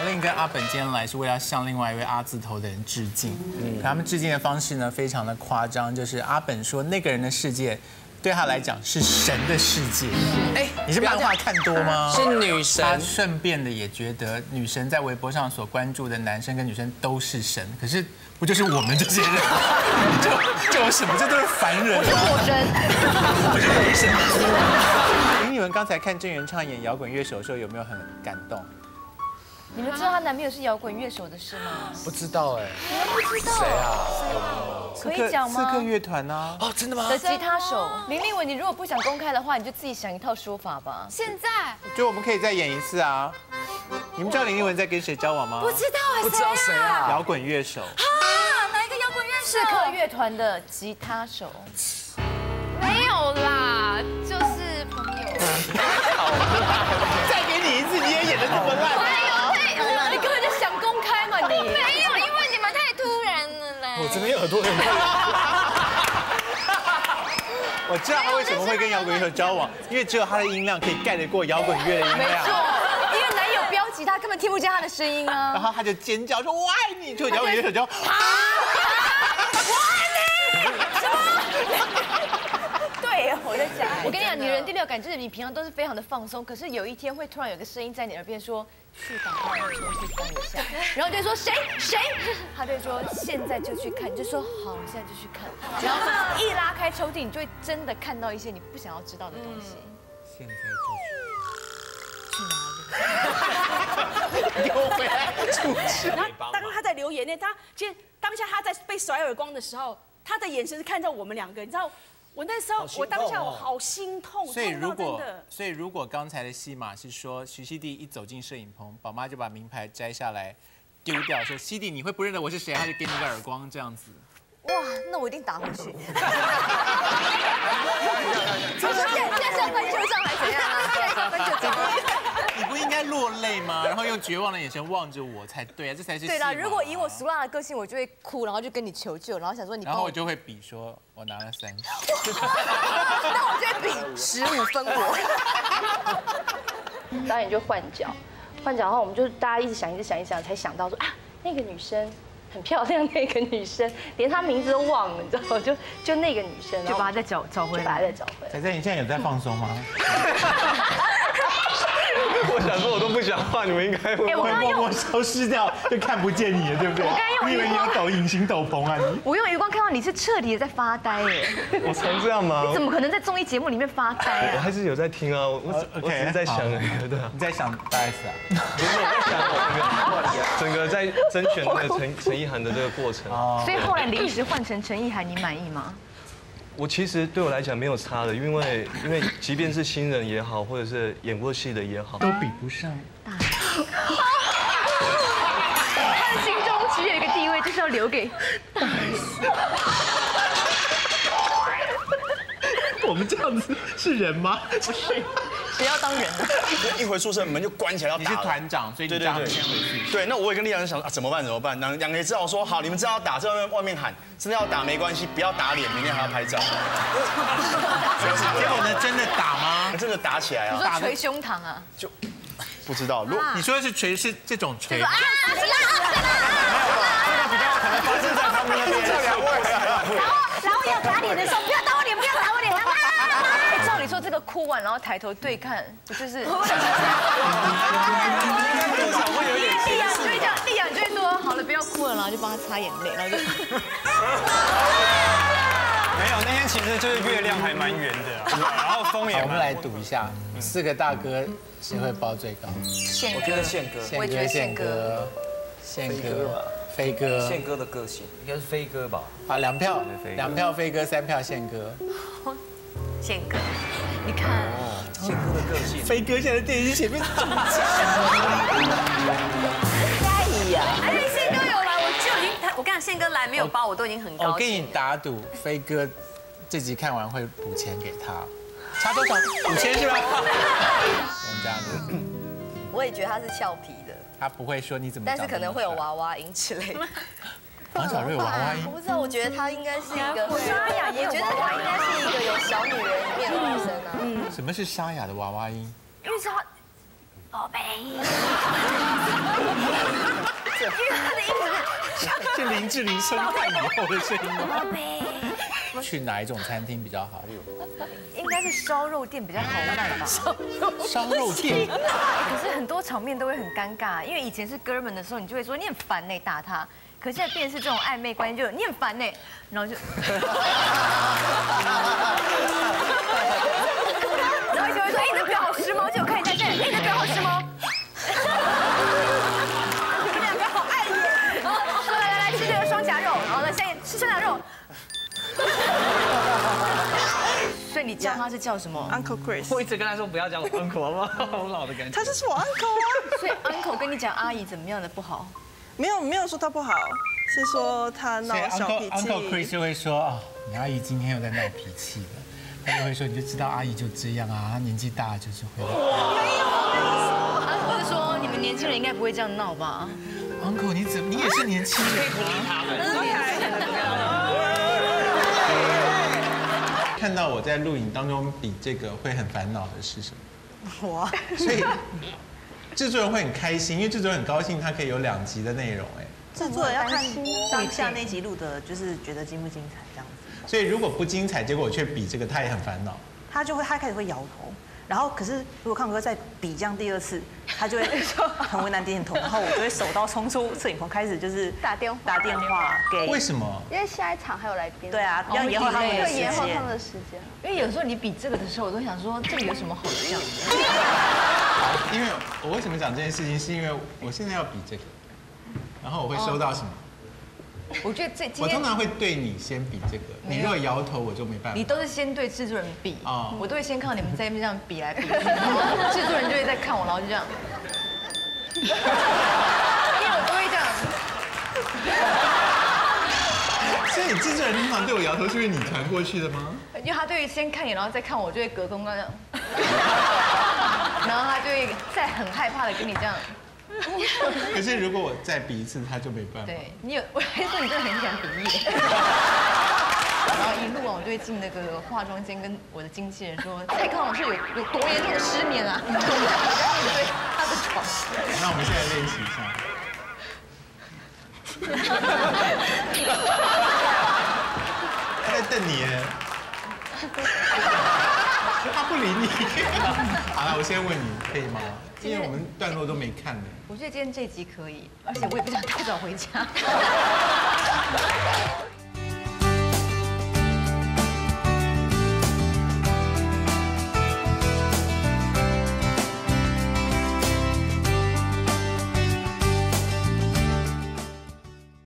令跟阿本今天来是为了向另外一位阿字头的人致敬。他们致敬的方式呢非常的夸张，就是阿本说那个人的世界对他来讲是神的世界。哎，你是漫画看多吗？ 是女神。 他顺便的也觉得女神在微博上所关注的男生跟女生都是神，可是不就是我们这些人？就有什么？这都是凡人。 我是火神， 我是雷神。林依文刚才看郑元畅演摇滚乐手的时候，有没有很感动？ 你们知道她男朋友是摇滚乐手的事吗？ 不知道哎。 你们不知道？ 谁啊？ 可以讲吗？ 刺客乐团啊。 哦，真的吗？ 的吉他手林立文，你如果不想公开的话，你就自己想一套说法吧。 现在就我们可以再演一次啊！你们知道林立文在跟谁交往吗？ 不知道哎， 不知道谁啊？ 摇滚乐手。 哪一个摇滚乐手？ 刺客乐团的吉他手。 没有啦，就是朋友。 再给你一次，你也演得这么烂。 你根本就想公开嘛你？ 没有，因为你们太突然了啦。 我这边耳朵很痛。 我知道他为什么会跟摇滚乐手交往，因为只有他的音量可以盖得过摇滚乐的音没错量。， 因为男友飙吉他根本听不见他的声音啊。 然后他就尖叫说：“我爱你！”就摇滚乐手就我爱你！什么？对，我在讲。我跟你讲，女人第六感就是你平常都是非常的放松，可是有一天会突然有个声音在你耳边说：“去打开抽屉翻一下。”然后就会说谁，他就会说现在就去看，你就说好，你现在就去看。然后一拉开抽屉，你就会真的看到一些你不想要知道的东西。 现在就去哪里？ 又回来出去。 然后当他在留言呢，其实当下他在被甩耳光的时候，他的眼神是看着我们两个，你知道，我那时候我当下我好心痛， 所以如果刚才的戏码是说徐熙娣一走进摄影棚，宝妈就把名牌摘下来丢掉，说熙娣你会不认得我是谁，他就给你一个耳光这样子。 哇，那我一定打回去。现在是要翻旧账还是怎样啊？现在是要翻旧账。 你不应该落泪吗？然后用绝望的眼神望着我才对啊，这才是戏码啊。 对啦，如果以我俗辣的个性，我就会哭，然后就跟你求救，然后想说你帮我。 然后我就会比说，我拿了30。 那我就会比15分我。 导演就换角，然后我们就大家一直想，才想到说啊，那个女生很漂亮，那个女生连她名字都忘了，你知道吗？就那个女生， 就把她再找回来。 仔仔，你现在有在放松吗？ 我想说，我都不讲话，你们应该会默默消失掉，就看不见你了，对不对？你以为你有隐形斗篷啊？你我用余光看到你是彻底的在发呆耶！ 我常这样吗？ 你怎么可能在综艺节目里面发呆啊？ 我还是有在听啊，我只是在想而已，对啊。 你在想大 S 啊？ 不是我在想整个在甄选那个陈意涵的这个过程。 所以后来临时换成陈意涵，你满意吗？ 我其实对我来讲没有差的，因为即便是新人也好，或者是演过戏的也好， 都比不上大 S。他的心中只有一个地位，就是要留给大 S。 我们这样子是人吗？ 不是，谁要当人呢？ 一回宿舍门就关起来要打。 你是团长，所以你叫他们先回去。 对，那我也跟丽阳想啊，怎么办？两个人知道说好，你们真的要打，在外面喊，真的要打没关系，不要打脸，明天还要拍照。 结果呢，真的打吗？ 真的打起来啊！ 你说捶胸膛啊？ 就不知道， 你说的是捶是这种捶？ 啊！ 可能发生在他们那边。这两位然后要打脸的时候，不要打我脸，不要打我脸！照理说这个哭完然后抬头对看，不就是？丽雅就会说好了，不要哭了，然后就帮他擦眼泪，然后就。 没有，那天其实就是月亮还蛮圆的，然后风也。 我们来赌一下，4个大哥谁会报最高？ 我觉得宪哥， 宪哥，飞哥， 宪哥的个性应该是飞哥吧？ 啊，2票飞哥，3票宪哥。 宪哥，你看， 宪哥的个性。 飞哥现在在电视机前面。 哎呀， 宪哥有来，我跟你讲，宪哥来没有包，我都已经很高兴。 我跟你打赌，飞哥这集看完会补钱给他，差多少？5000是吧？我们家的。 我也觉得他是俏皮的， 他不会说你怎么， 但是可能会有娃娃音之类的。 黄小瑞有娃娃音？ 我不知道，我觉得他应该是一个沙哑，我觉得他应该是一个有小女人一面的女生啊。 什么是沙哑的娃娃音？ 因为是他，宝贝。 因为他的音是林志玲生产以后的声音吗？去哪一种餐厅比较好？ 应该是烧肉店比较好卖吧。 烧肉店。 可是很多场面都会很尴尬，因为以前是哥们的时候，你就会说你很烦呢，打他。可现在变成是这种暧昧关系，就你很烦呢，然后就，然后就会说，哎，你的表好时髦，就我看一下，哎，你的表好时髦。你们两个好碍眼。说来吃这个双夹肉，然后呢，现在吃双夹肉。所以你叫他是叫什么 ？Uncle Chris。 我一直跟他说不要叫我 uncle 好不好？好老的感觉。 他就是我 uncle 啊。 所以 uncle 跟你讲阿姨怎么样的不好？ 没有说他不好，是说他闹小脾气。 Uncle Chris 就会说哦，你阿姨今天又在闹脾气了。他就会说你就知道阿姨就这样啊，她年纪大就是会。 没有。 或者说你们年轻人应该不会这样闹吧 ？Uncle 你也是年轻人，可以不理他们。看到我在录影当中比这个会很烦恼的是什么？ 我。 所以制作人会很开心，因为制作人很高兴他可以有2集的内容。哎， 制作人要看当下那集录的，就是觉得精不精彩这样子。 所以如果不精彩，结果我却比这个，他也很烦恼。 他开始会摇头，然后可是如果康哥再比这样第2次，他就会很为难点点头，然后我就会手刀冲出摄影棚，开始就是打电话给。 为什么？ 因为下一场还有来宾。 对啊，要延后他们的时间。 延后他们的时间。 因为有时候你比这个的时候，我都想说这个有什么好讲的？ 因为我为什么讲这件事情，是因为我现在要比这个，然后我会收到什么？ 我觉得我通常会对你先比这个，你如果摇头我就没办法。 你都是先对制作人比，我都会先看到你们在那边这样比来比去，制作人就会在看我，然后就这样，因为我都会这样。 所以你制作人通常对我摇头，是因为你传过去的吗？ 因为他对先看你，然后再看我，就会隔空这样，然后他就会再很害怕的跟你这样。 可是如果我再比一次，他就没办法。 对你有，我还说你真的很想比耶。然后一路我就会进那个化妆间，跟我的经纪人说，蔡康老师有多严重的失眠啊？对他的床。 那我们现在练习一下。他在瞪你耶。他不理你。好了，我先问你，可以吗？因为我们段落都没看的。 我觉得今天这集可以，而且我也不想太早回家。